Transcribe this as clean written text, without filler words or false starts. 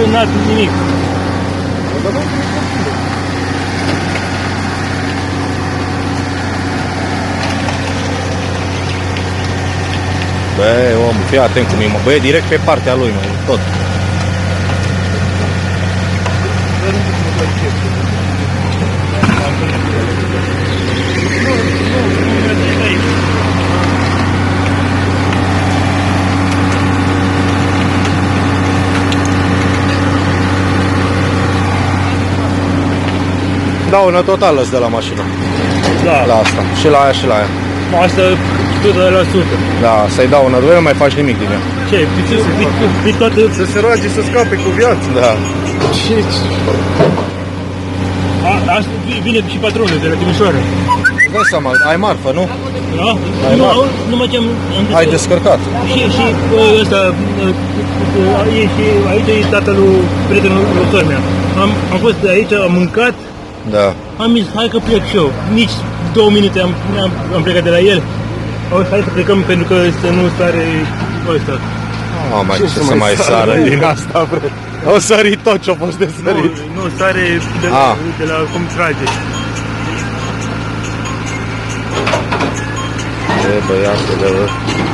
semnat nimic. Bă, om, fii atent cum e, mă. Bă, e direct pe partea lui, mă, tot. Daună totală îți dă la mașină. Da. La asta. Și la aia și la aia. Asta 100%. Da, să-i daună, nu mai faci nimic din ea. Ce? Pe toată... Să se roage să scape cu viață. Da. Asta vine și patronul de la Timișoara. Îți dai seama, ai marfă, nu? Da? Ai Nu, marfă. numai ce am Ai descărcat. Și ăsta, e și aici e tatălul prietenului sora mea. Am fost aici, am mâncat, Da. am zis, hai că plec și eu. Nici 2 minute am plecat de la el. Hai să plecăm pentru că să nu stare ăsta. Mai ce să mai sară din asta, bre. O sărit tot ce-a fost de sărit. Nu stare de la cum trage. E, băiatule, bă.